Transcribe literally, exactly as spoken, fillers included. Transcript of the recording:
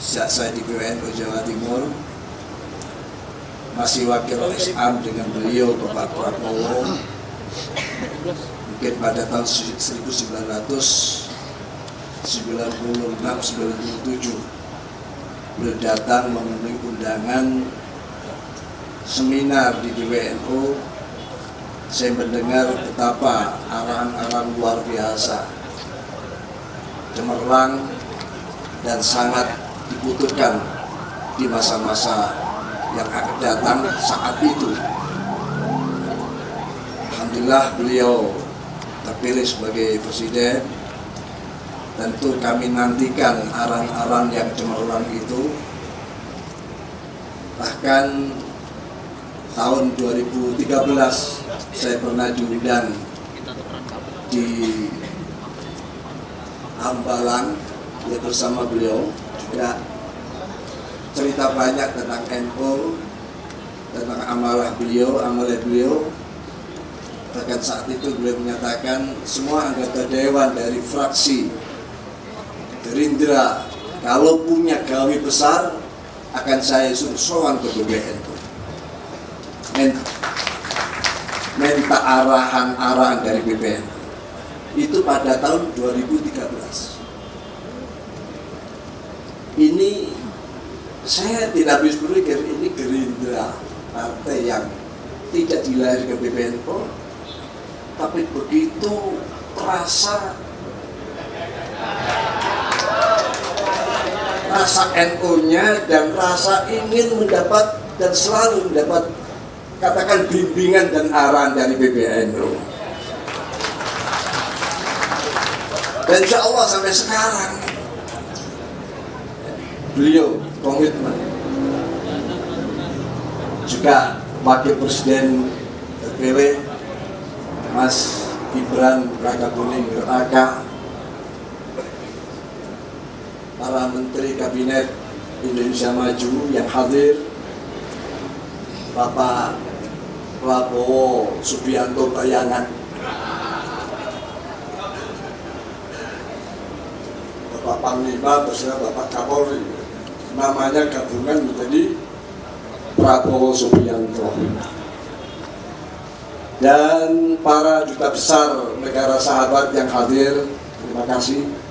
sejak saya di B W N U Jawa Timur, masih wakil S A M dengan beliau Bapak Prabowo, mungkin pada tahun seribu sembilan ratus sembilan puluh enam sembilan puluh tujuh beliau datang memenuhi undangan seminar di B W N U. Saya mendengar betapa arahan-arahan luar biasa, cemerlang dan sangat dibutuhkan di masa-masa yang akan datang saat itu. Alhamdulillah beliau terpilih sebagai presiden. Tentu kami nantikan arahan-arahan yang cemerlang itu. Bahkan tahun dua ribu tiga belas saya pernah diundang di Hambalang ya bersama beliau, juga cerita banyak tentang N U, tentang amalah beliau, amalah beliau. Bahkan saat itu beliau menyatakan semua anggota dewan dari fraksi Gerindra kalau punya gawe besar akan saya suruh sowan ke B W N U. Minta, minta arahan-arahan dari B W N U. Itu pada tahun dua ribu tiga belas. Ini saya tidak bisa berpikir ini Gerindra, partai yang tidak dilahirkan B W N U, tapi begitu terasa rasa N U-nya dan rasa ingin mendapat dan selalu mendapat, katakan, bimbingan dan arahan dari B W N U. Dan insya Allah sampai sekarang beliau komitmen. Juga Wakil Presiden terpilih Mas Gibran Rakabuming Raka, para Menteri Kabinet Indonesia Maju yang hadir, Bapak Prabowo Subianto Bayangan, Bapak Panglima bersama Bapak Kapolri, namanya gabungan menjadi Prabowo Subianto, dan para duta besar negara sahabat yang hadir, terima kasih.